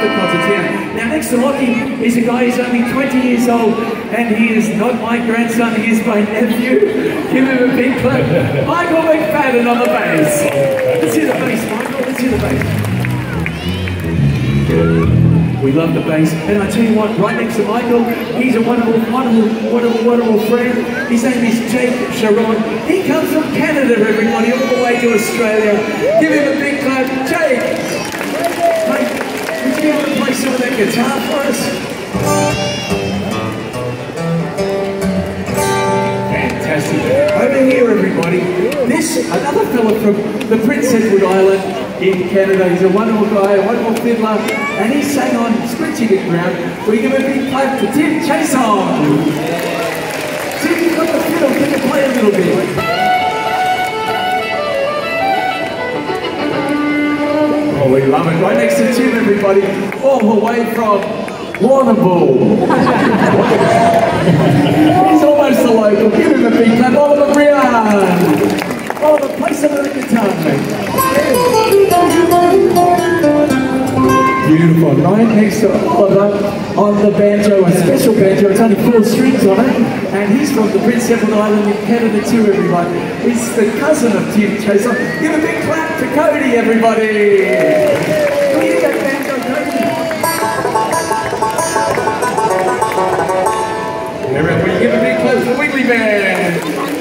the concerts here. Now next to Lockie is a guy who's only 20 years old, and he is not my grandson, he is my nephew. Give him a big clap. Michael McFadden on the bass. Let's hear the bass, Michael, let's hear the bass. We love the bass, and I tell you what, right next to Michael, he's a wonderful friend. His name is Jake Sharon. He comes from Canada, everybody, all the way to Australia. Give him a big clap. Jake! Mate, would you want to play some of that guitar for us? Fantastic. Over here, everybody, this, another fella from the Prince Edward Island in Canada. He's a wonderful guy, a wonderful fiddler, and he sang on Split Chicken Ground. We give a big clap to Tim Chason. Tim, you've got the fiddle, can you play a little bit? Oh, we love it. Right next to Tim, everybody, all the way from Warrnambool. He's almost a local. Give him a big clap. Oliver Brian. Oliver, play some of the guitar, mate. Beautiful. Right next to Oliver on the banjo, a special banjo. It's only 4 strings on it, and he's from the Prince Edward Island in Canada too, everybody. He's the cousin of Tim Chason. Give a big clap to Cody, everybody. Can we hear that banjo, Cody? Everybody, give a big clap to the Wiggly Band.